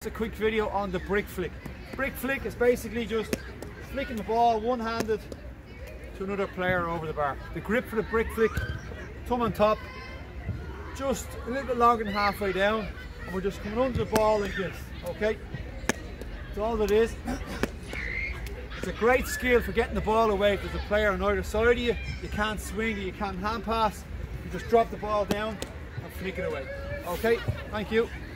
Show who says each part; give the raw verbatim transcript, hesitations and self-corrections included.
Speaker 1: It's a quick video on the brick flick. Brick flick is basically just flicking the ball one-handed to another player over the bar. The grip for the brick flick, thumb on top, just a little bit longer than halfway down, and we're just coming under the ball like this, okay? That's all it is. It's a great skill for getting the ball away. If there's a player on either side of you, you can't swing, you can't hand pass, you just drop the ball down and flick it away. Okay, thank you.